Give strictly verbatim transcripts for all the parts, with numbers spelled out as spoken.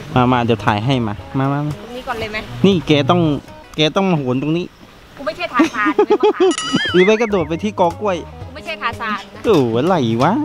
มามาเดี๋ยวถ่ายให้มามามาตรงนี้ก่อนเลยไหมนี่แกต้องแกต้องมาโหนตรงนี้กูไม่ใช่ทาซานเลยมั้งหรือไม่กระโดดไปที่กอกล้วยกูไม่ใช่ทาซานนะโอ้อะไรวะ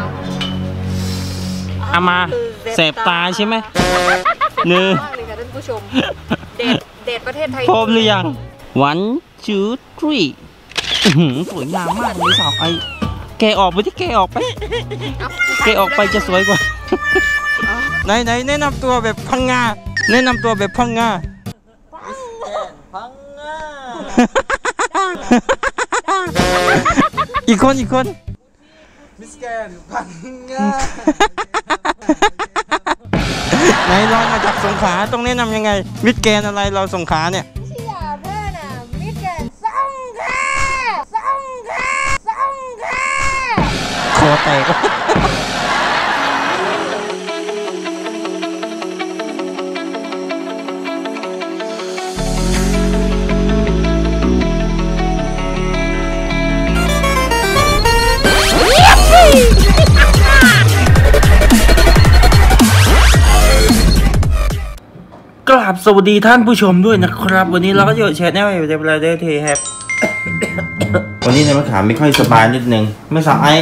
เอามาแสบตาใช่ไหมเนื้อมากเลยค่ะท่านผู้ชมเดดเดดประเทศไทยพร้อมหรือยังone two three สวยงามมากเลยสาวไอแกออกไปที่แกออกไปแกออกไปจะสวยกว่าไหนไหนแนะนำตัวแบบพังงาแนะนำตัวแบบพังงาพังงาอีกคนอีกคนมิสแกนพังงาไหนลองมาจากสงขลาต้องแนะนำยังไงมิสแกนอะไรเราสงขลาเนี่ยชื่อเพื่อนอ่ะมิสแกนสงขลาสงขลาสงขลาคอแตกกราบสวัสดีท่านผู้ชมด้วยนะครับวันนี้เราก็อยู่แชร์แนลอยู่ในประเทศไทยครับวันนี้ในมะขามไม่ค่อยสบายนิดนึงไม่สบาย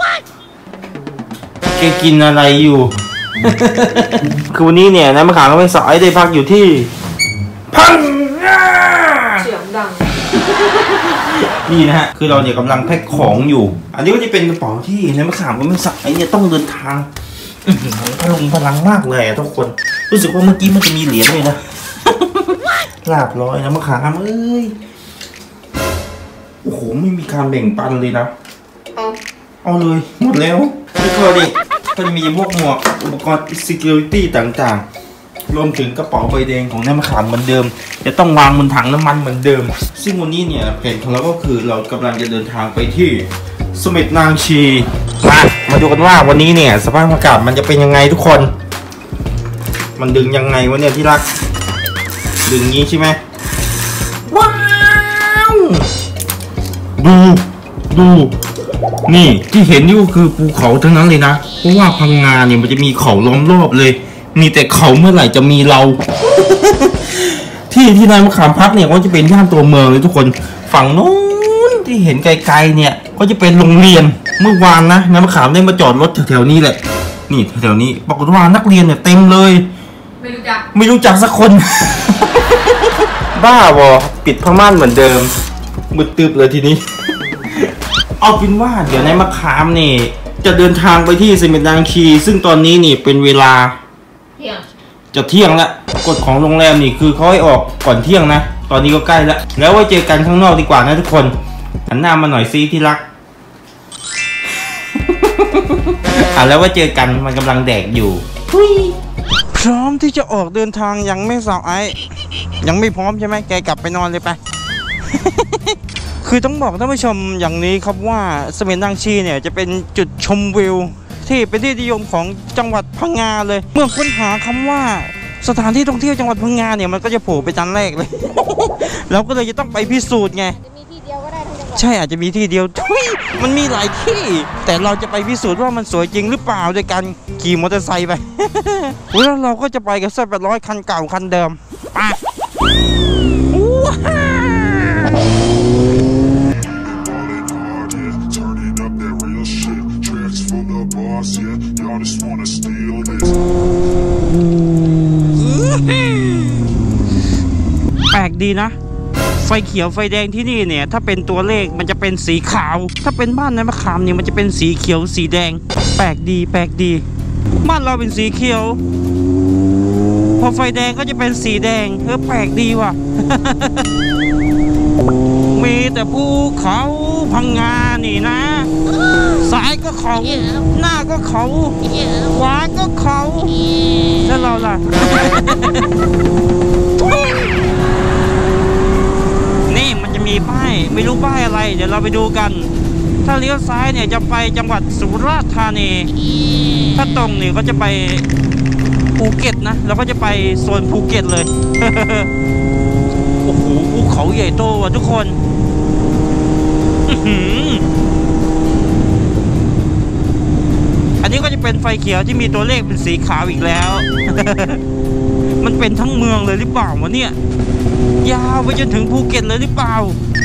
แกกินอะไรอยู่คือวันนี้เนี่ยในมะขามก็ไม่สบายได้พักอยู่ที่พังงาเสียงดังนี่นะฮะคือเราเนี่ยกำลังแพ็คของอยู่อันนี้ก็จะเป็นกระเป๋าที่ในมะขามก็ไม่สบายเนี่ยต้องเดินทางพลังพลังมากเลยทุกคนรู้สึกว่าเมื่อกี้มันจะมีเหรียญเลยนะลาบร้อยนะมะขามเอ้ยโอ้โหไม่มีการแบ่งปันเลยนะเอาเอาเลยหมดแล้วนี่ก็ดิก็จะมีพวกหมวกอุปกรณ์ security ต่างๆรวมถึงกระเป๋าใบแดงของนายมะขามเหมือนเดิมจะต้องวางบนถังน้ำมันเหมือนเดิมซึ่งวันนี้เนี่ยแผนของเราก็คือเรากำลังจะเดินทางไปที่เสม็ดนางชีมามาดูกันว่าวันนี้เนี่ยสภาพอากาศมันจะเป็นยังไงทุกคนมันดึงยังไงวะเนี่ยที่รักดึงงี้ใช่ไหมว้าวดูดูนี่ที่เห็นนี่ก็คือภูเขาทั้งนั้นเลยนะเพราะว่าพังงาเนี่ยมันจะมีเขาล้อมรอบเลยมีแต่เขาเมื่อไหร่จะมีเรา ที่ที่นายมะขามพักเนี่ยก็จะเป็นย่านตัวเมืองเลยทุกคนฝั่งโน้นที่เห็นไกลๆเนี่ยก็จะเป็นโรงเรียนเมื่อวานนะนายมะขามได้มาจอดรถแถวๆนี้แหละนี่แถวๆนี้ปรากฏว่านักเรียนเนี่ยเต็มเลยไม่รู้จักไม่รู้จักสักคน บ้าวอปิดผ้าม่านเหมือนเดิมมืดตึบเลยทีนี้ เอาเป็นว่าเดี๋ยวในมะขามนี่จะเดินทางไปที่เสม็ดนางชีซึ่งตอนนี้นี่เป็นเวลาเที่ยงจะเที่ยงแล้วกฎของโรงแรมนี่คือเขาให้ออกก่อนเที่ยงนะตอนนี้ก็ใกล้แล้วแล้วไว้เจอกันข้างนอกดีกว่านะทุกคนหันหน้ามาหน่อยซิที่รัก อ่ะแล้วไว้เจอกันมันกำลังแดกอยู่พร้อมที่จะออกเดินทางยังไม่สาวไอยังไม่พร้อมใช่ไหมแกกลับไปนอนเลยไป คือต้องบอกท่านผู้ชมอย่างนี้ครับว่าเสม็ดนางชีเนี่ยจะเป็นจุดชมวิวที่เป็นที่นิยมของจังหวัดพังงาเลยเมื่อค้นหาคำว่าสถานที่ท่องเที่ยวจังหวัดพังงาเนี่ยมันก็จะโผล่ไปจานแรกเลย เราก็เลยจะต้องไปพิสูจน์ไงใช่อาจจะมีที่เดียวทุยมันมีหลายที่แต่เราจะไปพิสูจน์ว่ามันสวยจริงหรือเปล่าโดยการขี่มอเตอร์ไซค์ไป แล้วเราก็จะไปกับเส้นแปดร้อยคันเก่าคันเดิมไปแปลกดีนะไฟเขียวไฟแดงที่นี่เนี่ยถ้าเป็นตัวเลขมันจะเป็นสีขาวถ้าเป็นบ้านในมะขามเนี่ยมันจะเป็นสีเขียวสีแดงแปลกดีแปลกดีบ้านเราเป็นสีเขียวพอไฟแดงก็จะเป็นสีแดงเออแปลกดีว่ะ มีแต่ภูเขาพังงานี่นะซ้ายก็เขาหน้าก็เขาขวาก็เขาแล้วเราล่ะ นี่มันจะมีป้ายไม่รู้ป้ายอะไรเดี๋ยวเราไปดูกันถ้าเลี้ยวซ้ายเนี่ยจะไปจังหวัดสุราษฎร์ธานีถ้าตรงนี่ก็จะไปภูเก็ตนะเราก็จะไปโซนภูเก็ตเลย โอ้โหภูเขาใหญ่โตว่ะทุกคนอันนี้ก็จะเป็นไฟเขียวที่มีตัวเลขเป็นสีขาวอีกแล้ว มันเป็นทั้งเมืองเลยหรือเปล่าวะเนี่ยยาวไปจนถึงภูเก็ตเลยหรือเปล่า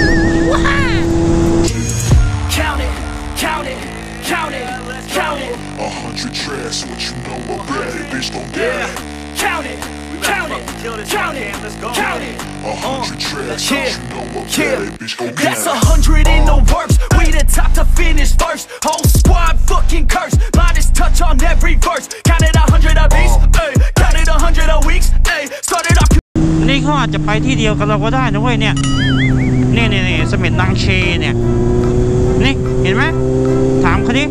Count it, count it, count it, count it. A hundred tracks, what you know about it, bitch gon' get it. Count it, count it, count it, count it. A hundred tracks, what you know about it, bitch gon' get That's a it. hundred in the works. We the top to finish first. Whole squad fucking cursed. Lightest touch on every verse. Counted a hundred a beats, ayy. Counted a hundred a weeks, ayy. Started off. นี่เขาอาจจะไปที่เดียวกับเราก็ได้นะเว้ยเนี่ยนี่นี่นี่เสม็ดนางเชเนี่ยนี่เห็นไหมถามเขาดิ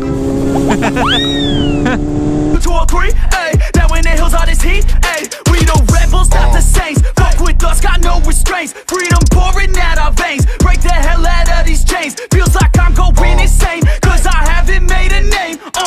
Two or three, ayy. Now in the hills all this heat, ayy. We the rebels, not the saints. Fuck with us, got no restraints. Freedom pouring out our veins. Break the hell out of these chains. Feels like I'm going insane, cause I haven't made a name. Uh.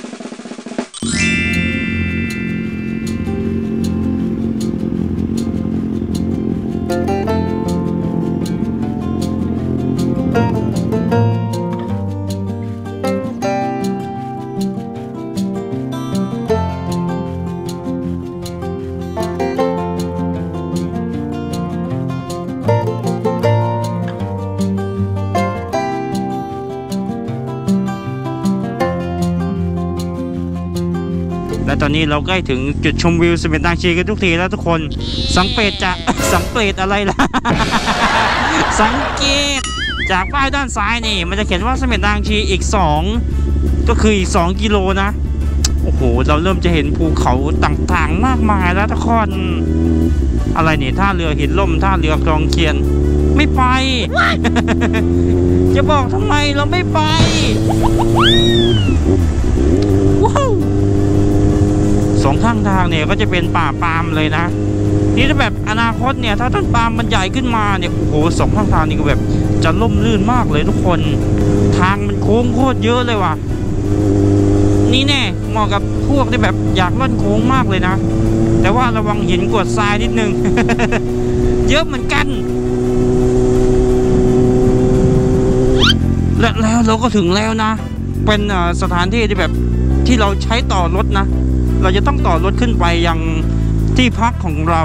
และตอนนี้เราใกล้ถึงจุดชมวิวเสม็ดนางชีกันทุกทีแล้วทุกคนสังเกตจะสังเกตอะไรล่ะ สังเกตจากป้ายด้านซ้ายนี่มันจะเขียนว่าเสม็ดนางชีอีกสองก็คืออีกสองกิโลนะโอ้โหเราเริ่มจะเห็นภูเขาต่างๆมากมายแล้วทุกคนอะไรนี่ท่าเรือหินล่มท่าเรือคลองเคียนไม่ไป จะบอกทำไมเราไม่ไปว้าวสองข้างทางเนี่ยก็จะเป็นป่าปาล์มเลยนะนี่ถ้าแบบอนาคตเนี่ยถ้าต้นปาล์มมันใหญ่ขึ้นมาเนี่ยโอ้โหสองข้างทางนี่ก็แบบจะล่มลื่นมากเลยทุกคนทางมันโค้งโคตรเยอะเลยว่ะนี่แน่เหมาะกับพวกที่แบบอยากล่อนโค้งมากเลยนะแต่ว่าระวังหินกรวดทรายนิดนึง เยอะเหมือนกันและแล้วเราก็ถึงแล้วนะเป็นสถานที่ที่แบบที่เราใช้ต่อรถนะเราจะต้องต่อรถขึ้นไปยังที่พักของเรา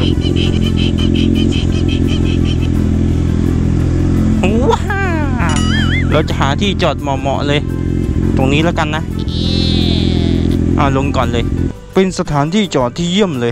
ว้าเราจะหาที่จอดเหมาะๆเลยตรงนี้แล้วกันนะอ่าลงก่อนเลยเป็นสถานที่จอดที่เยี่ยมเลย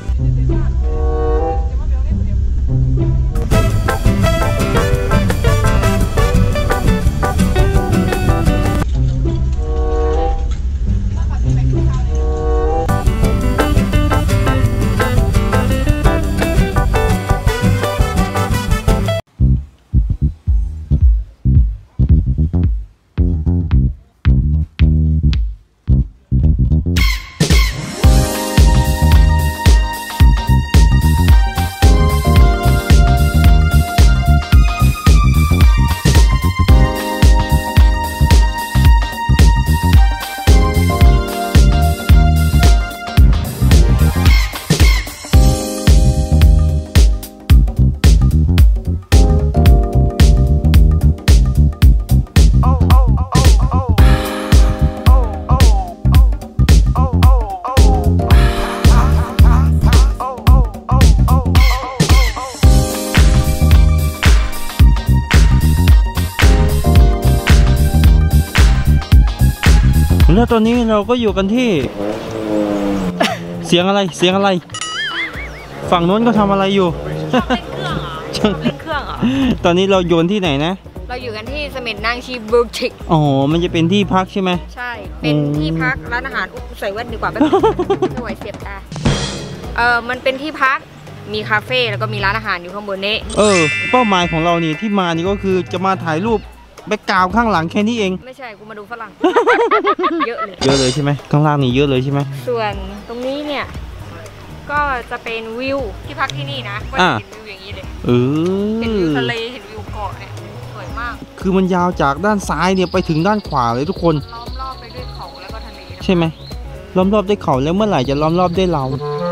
แล้วตอนนี้เราก็อยู่กันที่ เสียงอะไรเสียงอะไรฝั่งโน้นก็ทำอะไรอยู่ช่างเล่นเครื่องเหรอตอนนี้เราโยนที่ไหนนะเราอยู่กันที่เสม็ดนางชีบูติกอ๋อมันจะเป็นที่พักใช่ไหมใช่เป็นที่พักร้านอาหารอุ๊บใส่แว่นดีกว่าแบบไม่ไหวเสียบตาเออมันเป็นที่พักมีคาเฟ่แล้วก็มีร้านอาหารอยู่ข้างบนนี้เออเป้าหมายของเรานี่ที่มานี่ก็คือจะมาถ่ายรูปแบ็คกราวด์ข้างหลังแค่นี้เองไม่ใช่กูมาดูฝรั่ง เยอะเลยเยอะเลยใช่ไหมข้างล่างนี่เยอะเลยใช่ไหมส่วนตรงนี้เนี่ยก็จะเป็นวิวที่พักที่นี่นะก็จะเห็นวิวอย่างนี้เลยเออเห็นวิวทะเลเห็นวิวเกาะเนี่ยสวยมากคือมันยาวจากด้านซ้ายเนี่ยไปถึงด้านขวาเลยทุกคนล้อมรอบไปด้วยเขาแล้วก็ทะเลใช่ไหมล้อมรอบด้วยเขาแล้วเมื่อไหร่จะล้อมรอบด้วยเรา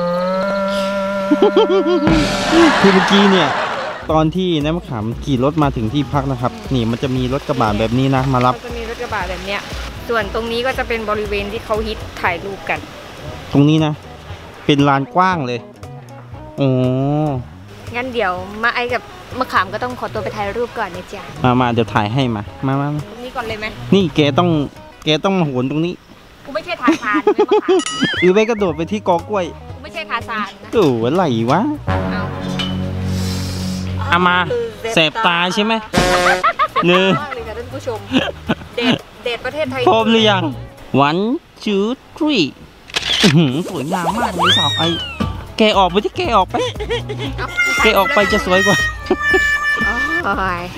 คือเมื่อกี้เนี่ยตอนที่น้ำมะขามขี่รถมาถึงที่พักนะครับนี่มันจะมีรถกระบะแบบนี้นะมารับจะมีรถกระบะแบบเนี้ยส่วนตรงนี้ก็จะเป็นบริเวณที่เขาฮิตถ่ายรูปกันตรงนี้นะเป็นลานกว้างเลยโอ้งั้นเดี๋ยวมาไอกับมะขามก็ต้องขอตัวไปถ่ายรูปก่อนนะจ๊ะมามาเดี๋ยวถ่ายให้มามามาตรงนี้ก่อนเลยไหมนี่แกต้องแกต้องมาโหนตรงนี้กูไม่ใช่ทาซานไม่มะขามหรือไม่กระโดดไปที่กอกล้วยกูไม่ใช่ทาซานนะโอ้อะไรวะเอาเอามาแสบตาใช่ไหมเนื้อมากเลยค่ะท่านผู้ชม เดทเดทประเทศไทยพร้อมหรือยัง one two three อื้อหือสวยงามมากเลยสาวไอแกออกไปที่แกออกไป แกออกไปจะสวยกว่าโอ้ย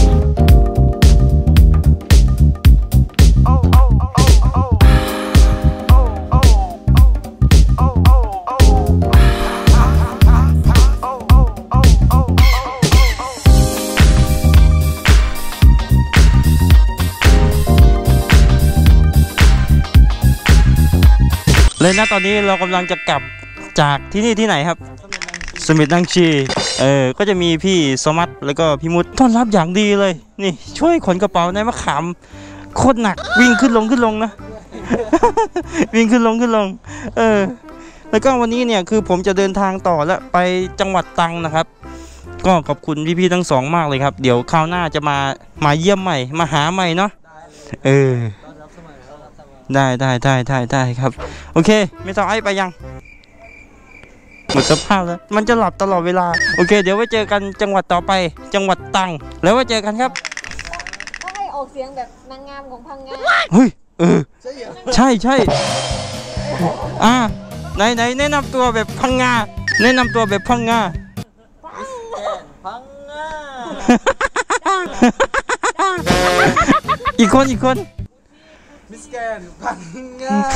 เลยนะตอนนี้เรากำลังจะกลับจากที่นี่ที่ไหนครับสมิธนังชีเออก็จะมีพี่สมัตแล้วก็พี่มุดต้อนรับอย่างดีเลยนี่ช่วยขนกระเป๋าในมะขามโคตรหนักวิ่งขึ้นลงขึ้นลงนะ วิ่งขึ้นลงขึ้นลงเออแล้วก็วันนี้เนี่ยคือผมจะเดินทางต่อแล้วไปจังหวัดตรังนะครับก็ขอบคุณพี่ๆทั้งสองมากเลยครับเดี๋ยวคราวหน้าจะมามาเยี่ยมใหม่มาหาใหม่เนาะเออได้ได้ได้ได้ได้ครับโอเคไม่ต้องไอ้ไปยังหมดสภาพแล้วมันจะหลับตลอดเวลาโอเคเดี๋ยวไว้เจอกันจังหวัดต่อไปจังหวัดตรังแล้วไว้เจอกันครับถ้าให้ออกเสียงแบบนางงามของพังงาเฮ้ยเออใช่ใช่อ่าไหนไหนแนะนำตัวแบบพังงาแนะนำตัวแบบพังงาพังงา อีกคนอีกคนมิสแกนพังงา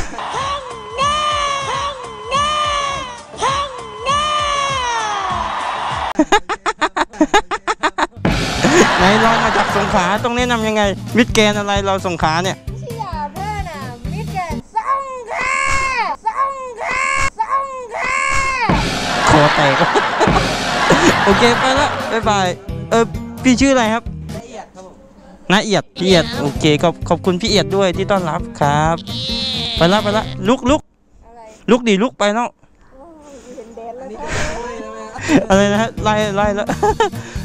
ไหนเรามาจากสงขลาต้องแนะนำยังไงมิสแกนอะไรเราสงขลาเนี่ยเชี่ยเพื่อนอ่ะมิแกนสงค่ะสงค่ะสงค่ะคอแตก โอเคไปละบ๊ายบายเออพี่ชื่ออะไรครับนาเอียดครับผมนาเอียดพี่เอียดโอเคขอบขอบคุณพี่เอียดด้วยที่ต้อนรับครับไปละไปละลุกลุกลุกดิลุกไปเนาะอะไรนะฮะไล่ไล่แล้ว